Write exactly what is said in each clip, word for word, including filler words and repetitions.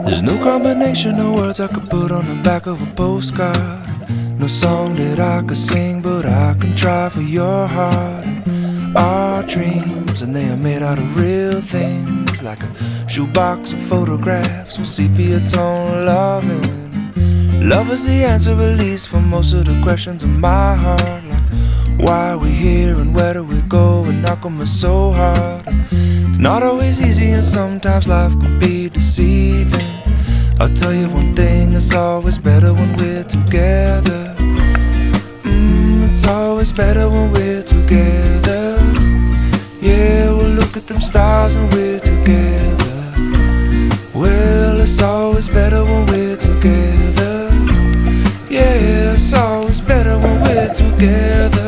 There's no combination of words I could put on the back of a postcard. No song that I could sing, but I can try for your heart. Our dreams, and they are made out of real things, like a shoebox of photographs with sepia tone loving. Love is the answer, at least, for most of the questions in my heart, like why are we here and where do we go, and how come it's so hard? It's not always easy, and sometimes life can be deceiving. I'll tell you one thing, it's always better when we're together. Mm, it's always better when we're together. Yeah, we'll look at them stars and we're together. Well, it's always better when we're together. Yeah, it's always better when we're together.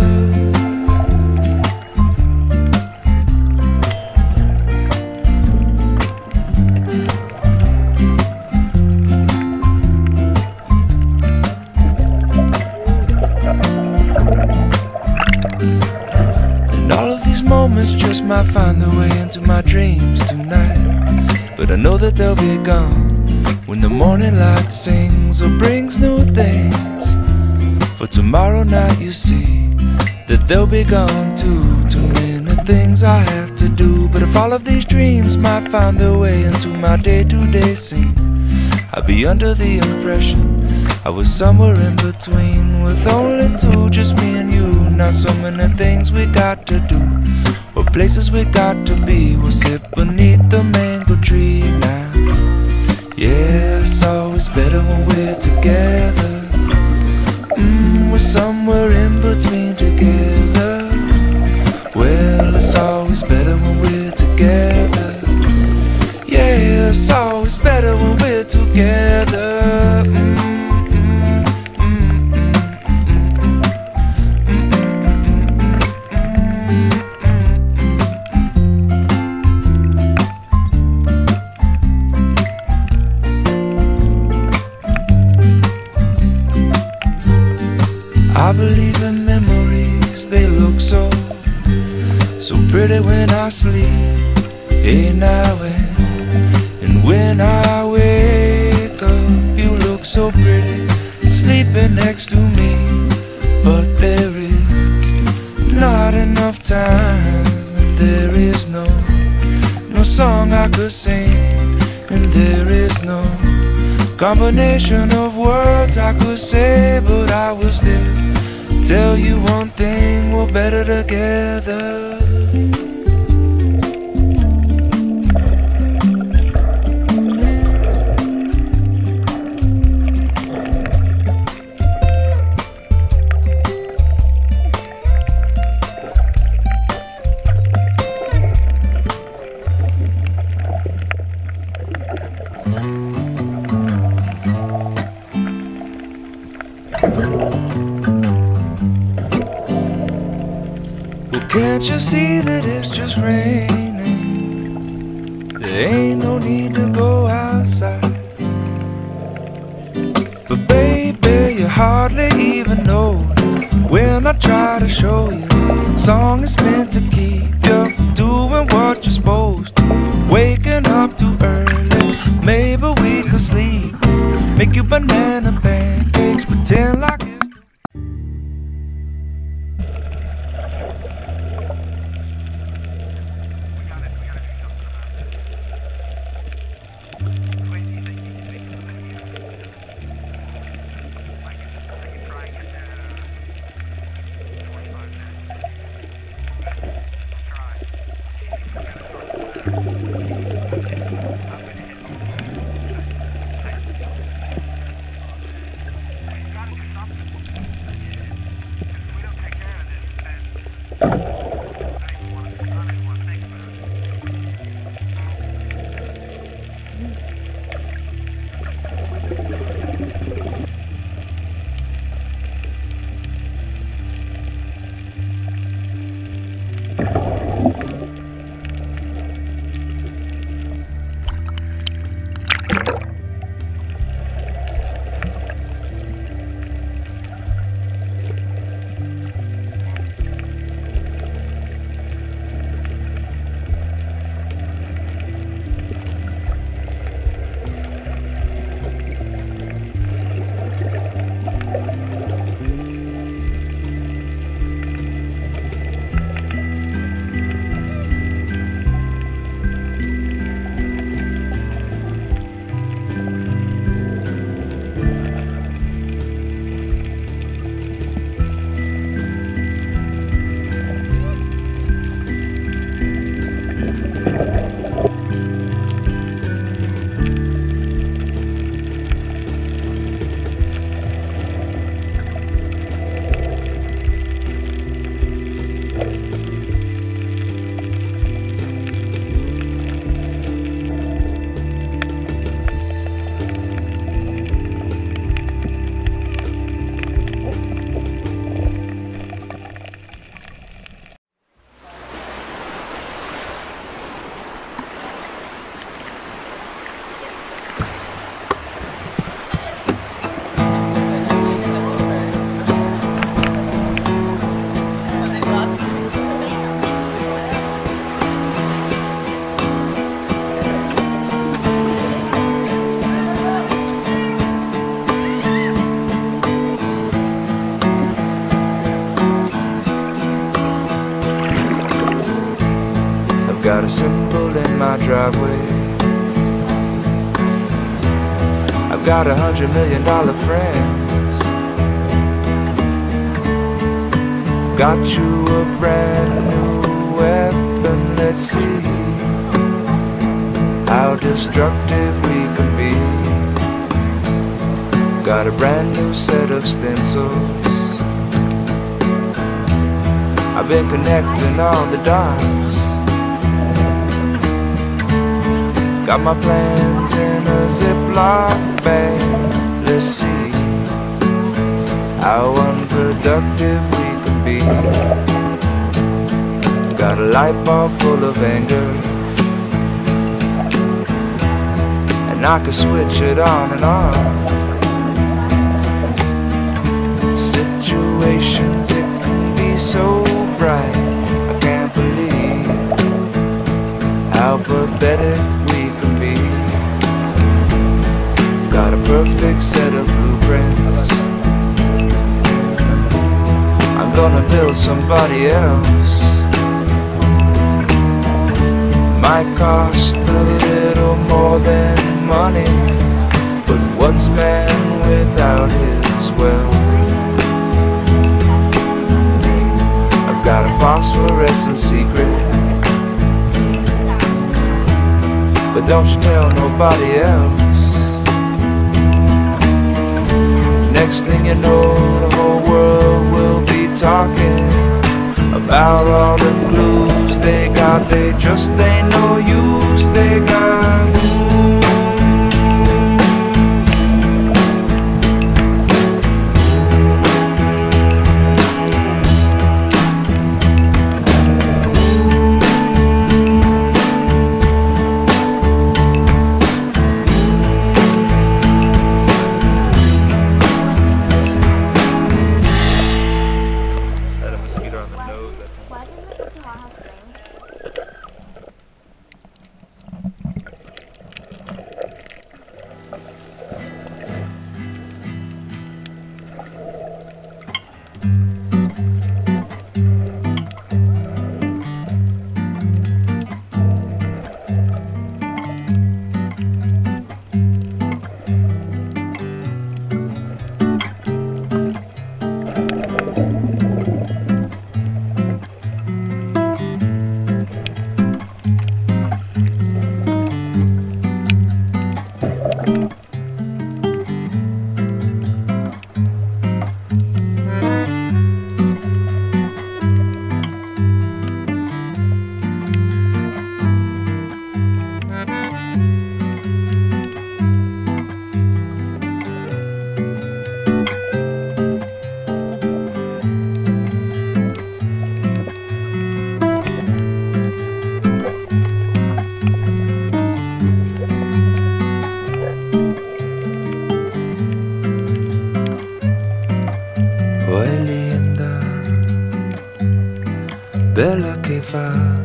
Moments just might find their way into my dreams tonight, but I know that they'll be gone when the morning light sings or brings new things. For tomorrow night you see that they'll be gone too. Too many things I have to do, but if all of these dreams might find their way into my day-to-day scene, I'd be under the impression I was somewhere in between, with only two, just me and you. Not so many things we got to do, or places we got to be. We'll sit beneath the mango tree now. Yeah, it's always better when we're together. Mm, we're somewhere in between together. Well, it's always better when we're together. Yeah, it's always better when we're together. Mm. I believe in memories, they look so, so pretty when I sleep. Hey now and, and when I wake up, you look so pretty, sleeping next to me. But there is not enough time, and there is no, no song I could sing, and there is no combination of words I could say, but I will still tell you one thing, we're better together. Can't you see that it's just raining? There ain't no need to go outside. But baby, you hardly even notice when I try to show you. Song is meant to keep you from doing what you're supposed to. Waking up too early, maybe we could sleep. Make you banana pancakes, pretend like it's Stop got a symbol in my driveway. I've got a hundred million dollar friends. Got you a brand new weapon, let's see how destructive we can be. Got a brand new set of stencils. I've been connecting all the dots. Got my plans in a Ziploc bag. Let's see how unproductive we can be. Got a light bulb full of anger, and I can switch it on and off. Situations, it can be so bright. I can't believe how pathetic we can be. Got a perfect set of blueprints. I'm gonna build somebody else. Might cost a little more than money, but what's man without his wealth? I've got a phosphorescent secret, but don't you tell nobody else. Next thing you know, the whole world will be talking about all the clues they got. They just ain't no use, they got. Bella che fa.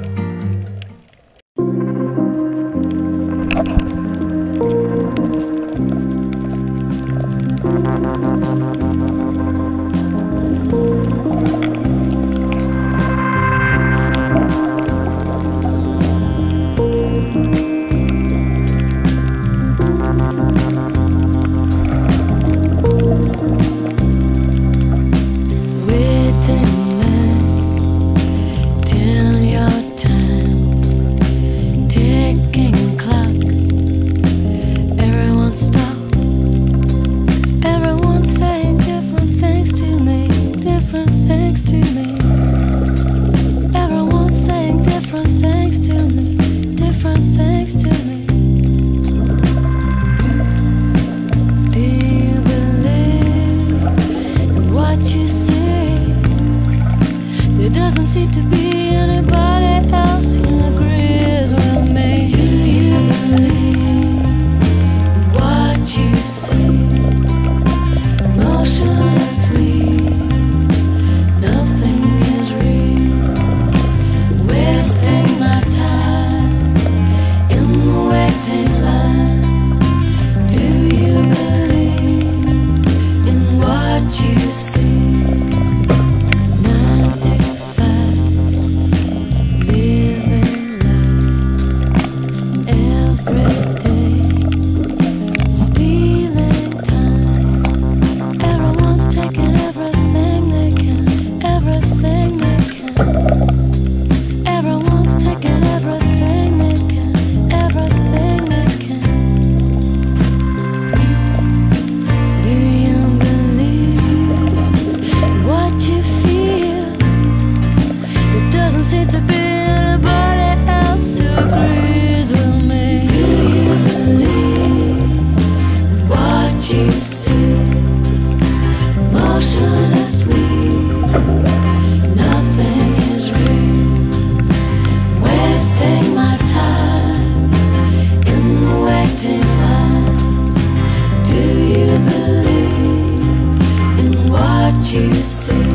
you say.